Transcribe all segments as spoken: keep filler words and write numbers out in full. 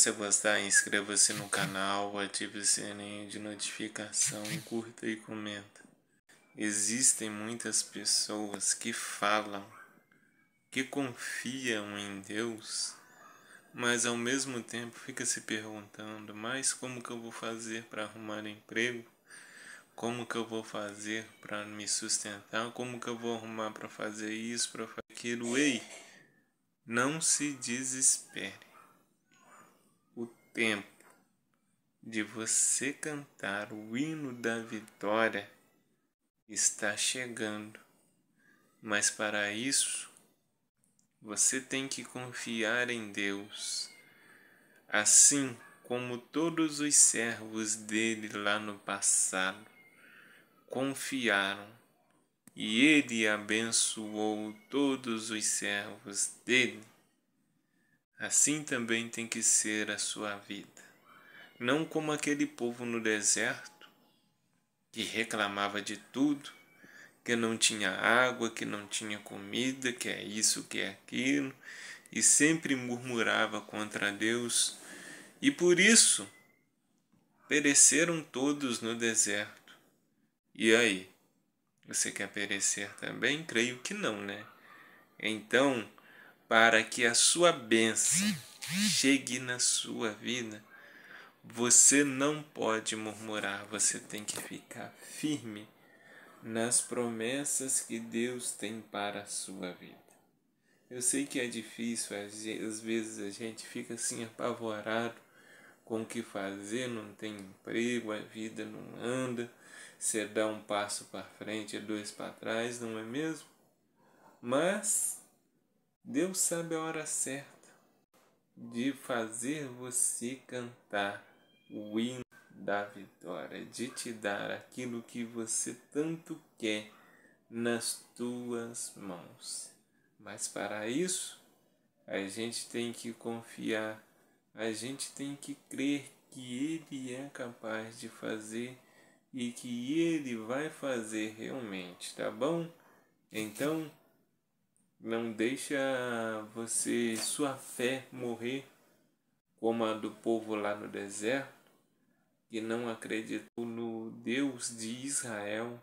você gostar, inscreva-se no canal, ative o sininho de notificação, curta e comenta. Existem muitas pessoas que falam, que confiam em Deus, mas ao mesmo tempo fica se perguntando, mas como que eu vou fazer para arrumar emprego? Como que eu vou fazer para me sustentar? Como que eu vou arrumar para fazer isso, para fazer aquilo? Ei, não se desespere. O tempo de você cantar o hino da vitória está chegando. Mas para isso, você tem que confiar em Deus. Assim como todos os servos dele lá no passado confiaram, e ele abençoou todos os servos dele, assim também tem que ser a sua vida. Não como aquele povo no deserto, que reclamava de tudo, que não tinha água, que não tinha comida, que é isso, que é aquilo, e sempre murmurava contra Deus, e por isso pereceram todos no deserto. E aí, você quer perecer também? Creio que não, né? Então, para que a sua bênção chegue na sua vida, você não pode murmurar, você tem que ficar firme nas promessas que Deus tem para a sua vida. Eu sei que é difícil, às vezes a gente fica assim apavorado com o que fazer, não tem emprego, a vida não anda, você dá um passo para frente e dois para trás, não é mesmo? Mas Deus sabe a hora certa de fazer você cantar o hino da vitória, de te dar aquilo que você tanto quer nas tuas mãos. Mas para isso, a gente tem que confiar, a gente tem que crer que Ele é capaz de fazer e que Ele vai fazer realmente, tá bom? Então, não deixa você, sua fé morrer como a do povo lá no deserto, que não acreditou no Deus de Israel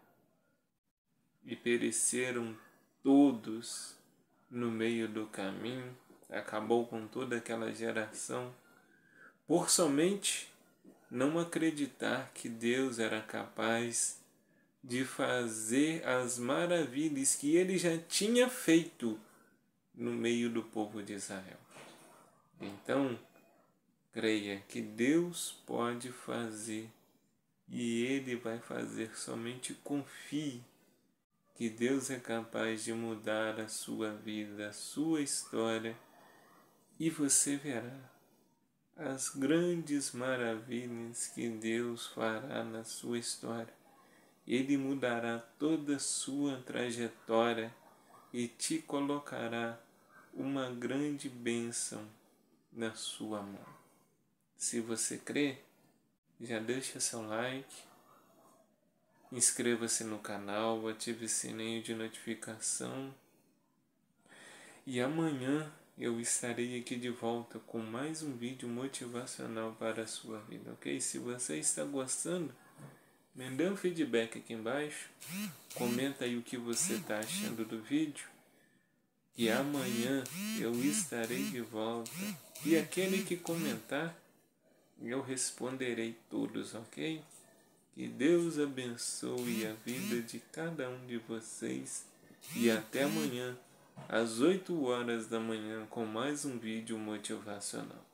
e pereceram todos no meio do caminho, acabou com toda aquela geração, por somente não acreditar que Deus era capaz de fazer as maravilhas que ele já tinha feito no meio do povo de Israel. Então, creia que Deus pode fazer e Ele vai fazer, somente confie que Deus é capaz de mudar a sua vida, a sua história, e você verá as grandes maravilhas que Deus fará na sua história. Ele mudará toda a sua trajetória e te colocará uma grande bênção na sua mão. Se você crê, já deixa seu like, inscreva-se no canal, ative o sininho de notificação e amanhã eu estarei aqui de volta com mais um vídeo motivacional para a sua vida, ok? Se você está gostando, me dê um feedback aqui embaixo, comenta aí o que você está achando do vídeo e amanhã eu estarei de volta e aquele que comentar, eu responderei todos, ok? Que Deus abençoe a vida de cada um de vocês e até amanhã, às oito horas da manhã, com mais um vídeo motivacional.